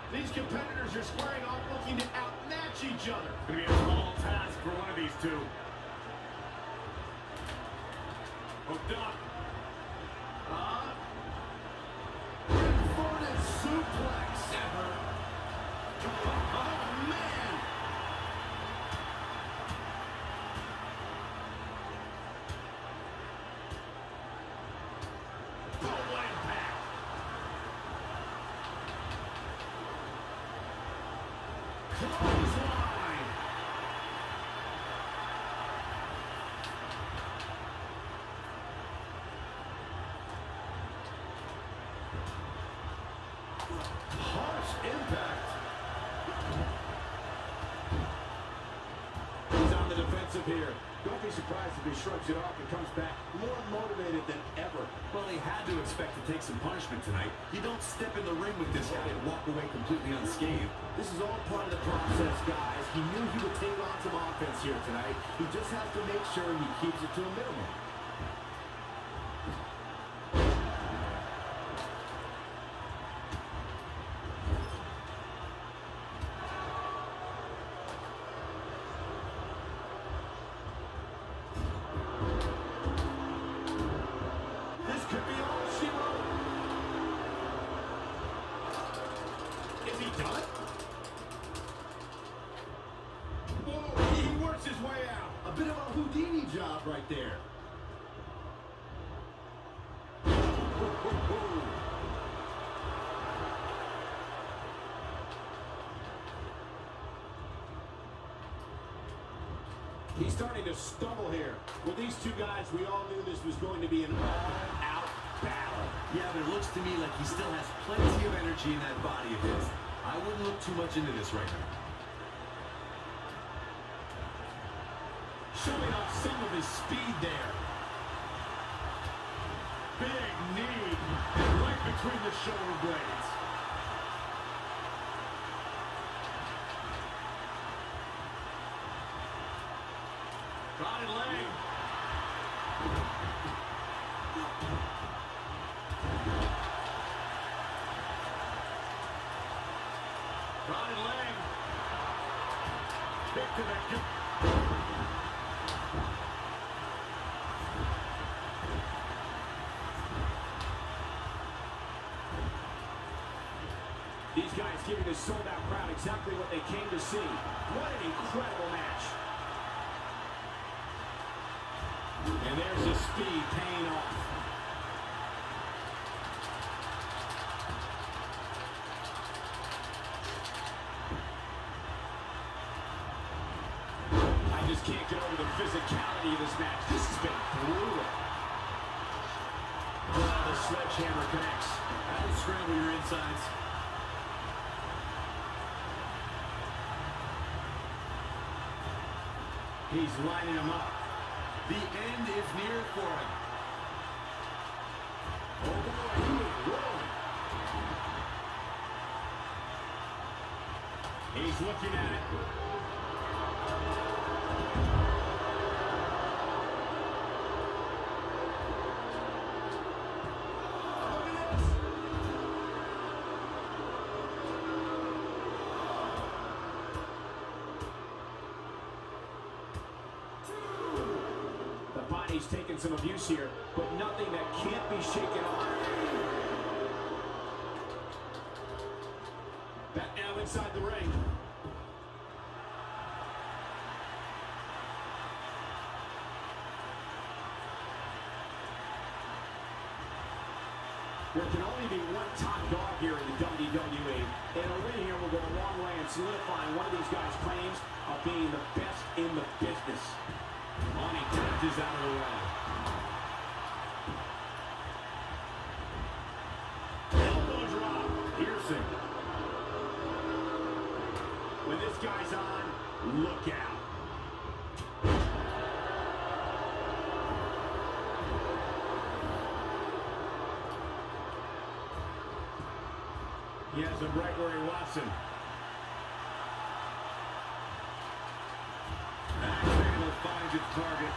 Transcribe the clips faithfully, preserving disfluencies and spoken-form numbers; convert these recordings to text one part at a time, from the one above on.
These competitors are squaring off looking to outmatch each other. It's going to be a small task for one of these two. Hooked up. Uh, inverted suplex. Ever. Oh, man. Oh, what impact. Clothesline. Harsh impact. He's on the defensive here. Don't be surprised if he shrugs it off and comes back more motivated than ever. Well, he had to expect to take some punishment tonight. You don't step in the ring with this guy and walk away completely unscathed. This is all part of the process, guys. He knew he would take on some offense here tonight. He just has to make sure he keeps it to a minimum. This could be all she wrote. Is he done? Whoa, he works his way out. A bit of a Houdini job right there. He's starting to stumble here. With these two guys, we all knew this was going to be an all-out battle. Yeah, but it looks to me like he still has plenty of energy in that body of his. I wouldn't look too much into this right now. Showing off some of his speed there. Big knee, and right between the shoulder blades. Rotted leg. Rotted leg. Kick to the gut. These guys giving this sold-out crowd exactly what they came to see. What an incredible match. And there's the speed paying off. I just can't get over the physicality of this match. This has been brutal. Oh, the sledgehammer connects. That'll scramble your insides. He's lining him up. The end is near for him. Oh boy, he is rolling. He's looking at it. Look at this. The body's taking some abuse here, but nothing that can't be shaken off. Back now inside the ring. There can only be one top dog here in the W W E, and a win here will go a long way in solidifying one of these guys' claims of being the best in the business. On he touches out of the way. Elbow drop, piercing. When this guy's on, look out. He has him right where he wants him. Axe handle finds its target.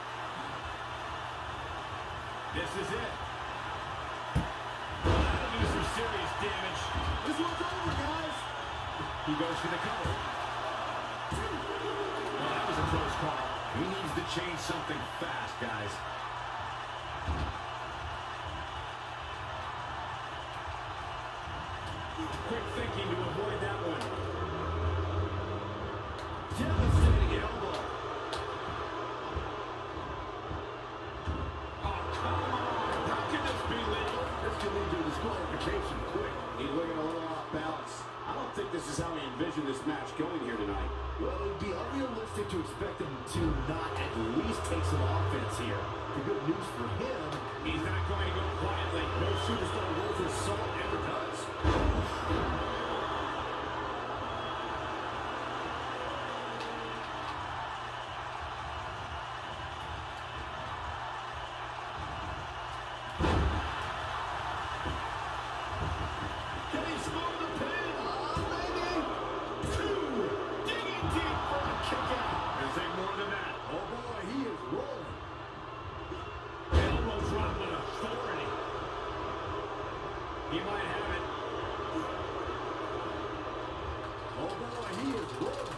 This is it. That'll do some serious damage. This one's over, guys. He goes for the cover. Well, that was a close call. He needs to change something fast, guys. Quick thinking to avoid that one. Devastating elbow. Oh, come on. How can this be legal? This can lead to a disqualification quick. He's looking a little off balance. I don't think this is how he envisioned this match going here tonight. Well, it would be unrealistic to expect him to not at least take some offense here. The good news for him, He's not going to go quietly. no superstar worth his salt ever does. Can he score the pin? Oh, maybe. Two. Digging deep for a kick out. I'll say more than that. Oh boy, he is rolling. Elbow drop with authority. He might have it. Oh boy, he is rolling.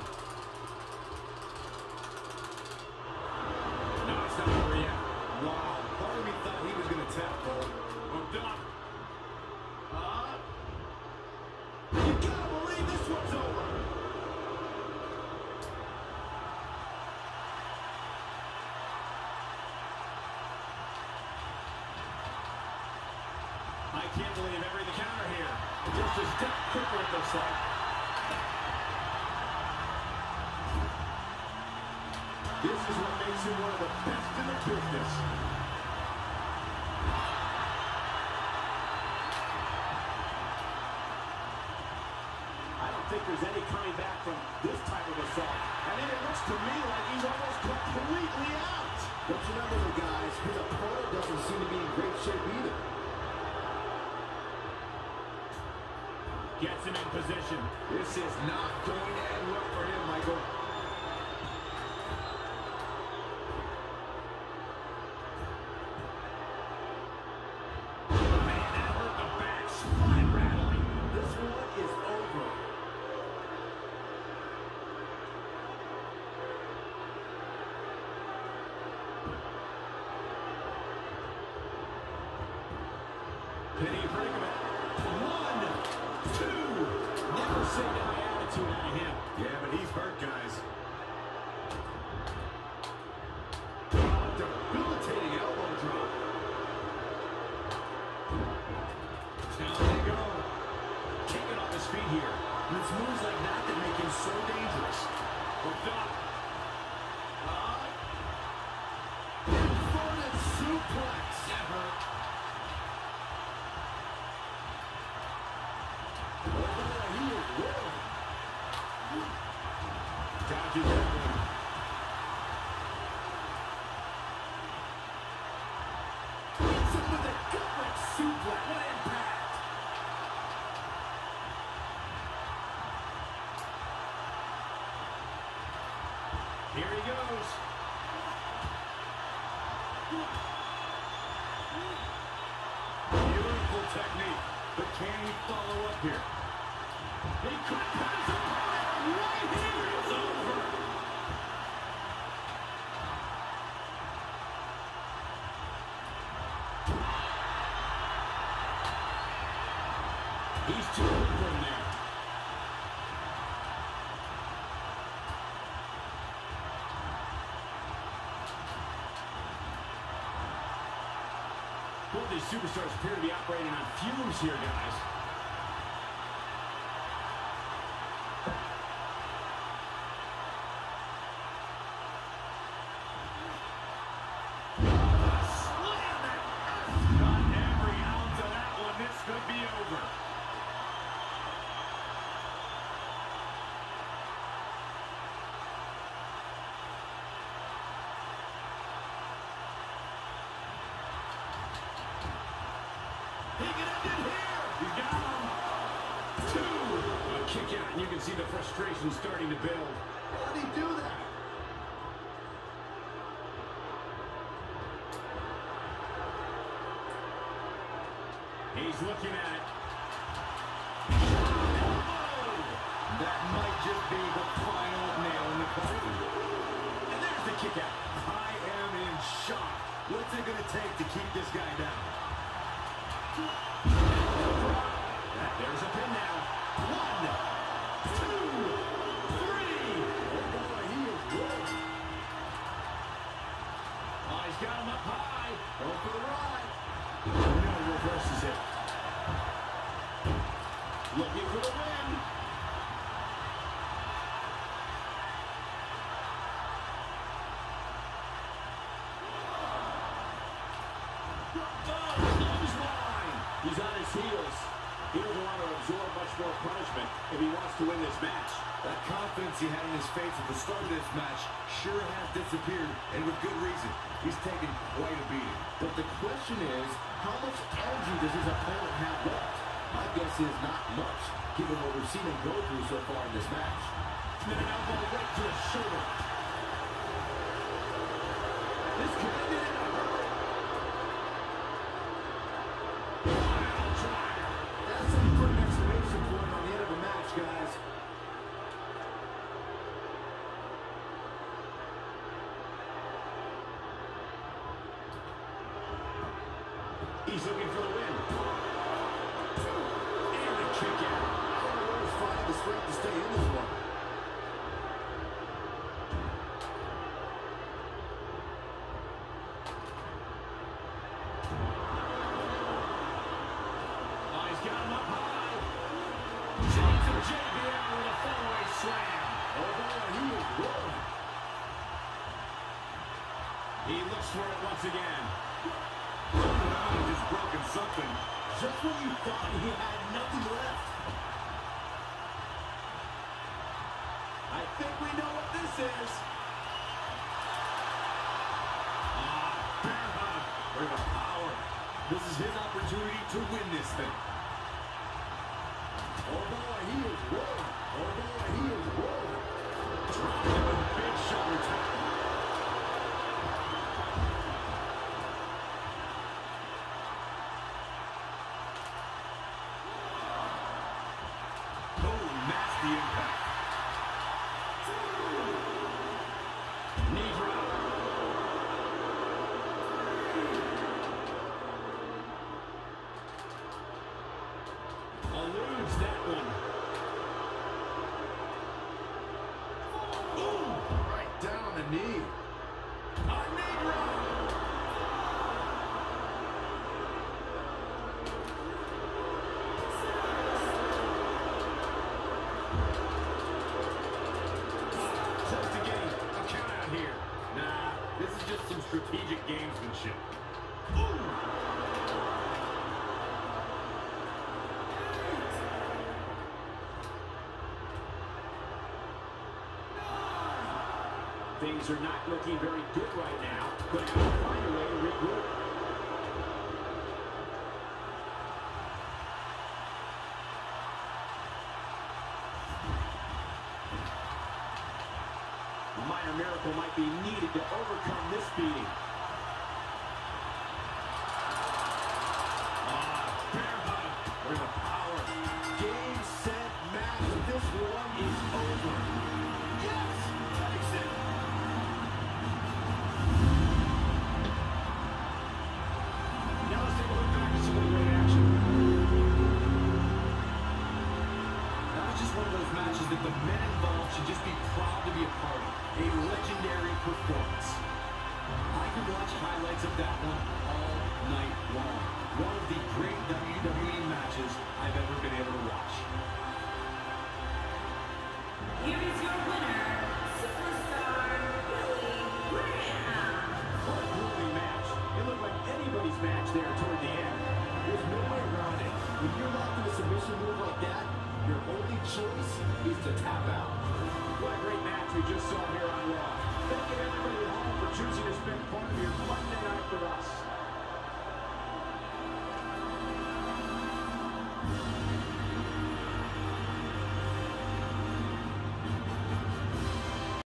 No, it's not over yet. Wow, part of me thought he was going to tap, Cole. Hooked up. Uh, you gotta believe this one's over. I can't believe every the counter here. Just a step quicker, it looks like. This is what makes him one of the best in the business. I don't think there's any coming back from this type of assault. I mean, it looks to me like he's almost completely out. Don't you remember, the guys, his opponent doesn't seem to be in great shape either. Gets him in position. This is not going to end well for him, Michael. Man, that hurt the back. Spine rattling. This one is over. Penny predicament. One, two. Never seen that attitude out of him. Yeah, but he's hurt, guys. Oh, debilitating elbow drop. Down they go. Kicking off his feet here. And it's moves like that that make him so dangerous. Hooked up. Uh, Inverted suplex. never. Oh, boy, he is rolling. Dodges that one. Hits him with a gut-wrench suplex. What impact. Here he goes. Beautiful technique. But can he follow up here? He could put his opponent right here. It's over. He's too good for him there. Both these superstars appear to be operating on fumes here, guys. Slam that earth. Got every ounce of that one. This could be over. He can end it here. He's got him. Two. A kick out, and you can see the frustration starting to build. How did he do that? He's looking at it. That That might just be the final nail in the coffin. And there's the kick out. I am in shock. What's it going to take to keep this guy down? There's a pin now. One, two, three. Oh, boy, he is good. Oh, he's got him up high. Go for the ride. No, reverses it. Looking for the win. Oh, clothesline. He's on his heels. He doesn't want to absorb much more punishment if he wants to win this match. That confidence he had in his face at the start of this match sure has disappeared, and with good reason. He's taken quite a beating. But the question is, how much energy does his opponent have left? My guess is not much, given what we've seen him go through so far in this match. And an elbow right to his shoulder. This could end it in a hurry. Wild driver. That's how you put an exclamation point on the end of a match, guys. He's looking for the win. And a kick out. He's finding the strength to stay in this one. Oh, he's got him up high. James and J B L with a four-way slam. Oh, boy, he is rolling. He looks for it once again. He's just broken something. Just when you thought he had nothing left. I think we know what this is. Ah, bear hug. Look at the power. This is his opportunity to win this thing. Oh, boy, he is rolling. Oh, boy, he is rolling. Dropping him with a big shoulder tackle. Oh, nasty impact. Knee drop. Eludes that one. Ooh, right down on the knee. A knee drop. Close to getting a count out here. Nah, this is just some strategic gamesmanship. Ooh. Things are not looking very good right now, but have to find a way to regroup. A minor miracle might be needed to overcome this beating. Ah, bear hug. Look at the power. Game, set, match. This one is over. Yes! Takes it. Now let's take a look back at some of the great action. That was just one of those matches that the men involved should just be proud to be a part of. A legendary performance. I could watch highlights of that one all night long. One of the great W W E matches I've ever been able to watch. Here is your winner, Superstar Billy Graham. What a grueling match. It looked like anybody's match there toward the end. There's no way around it. When you're locked in a submission move like that, your only choice is to tap out. What a great match we just saw here on Raw. Thank you everybody at home for choosing to spend part of your Monday night with us.